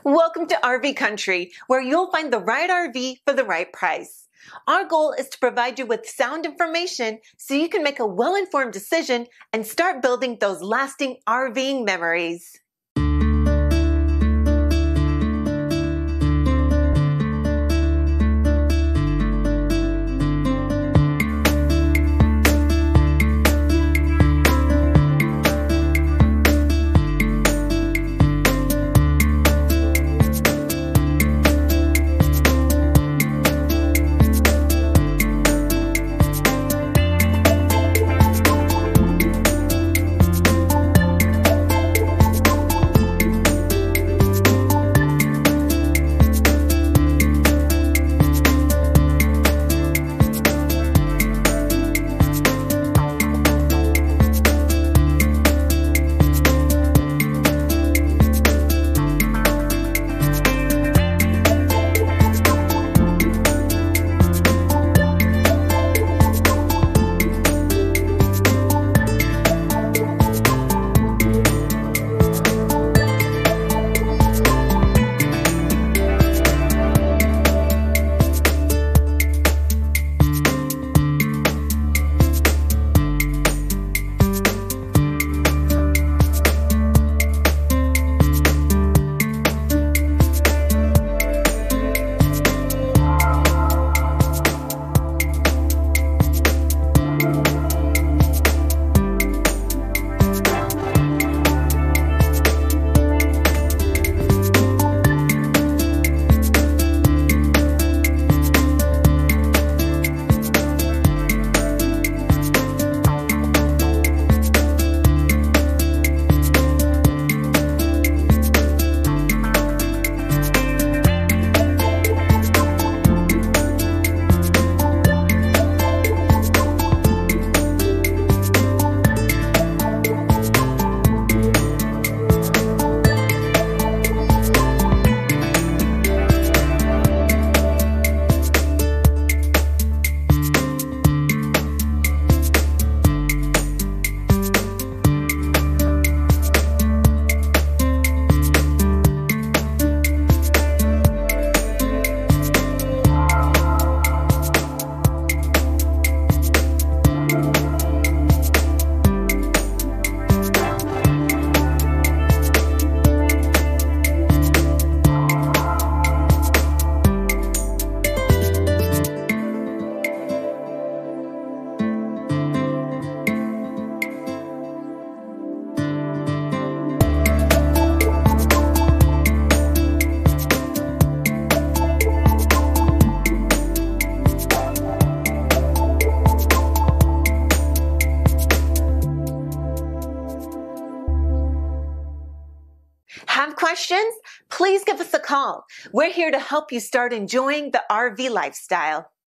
Welcome to RV Country, where you'll find the right RV for the right price. Our goal is to provide you with sound information so you can make a well-informed decision and start building those lasting RVing memories. Have questions? Please give us a call. We're here to help you start enjoying the RV lifestyle.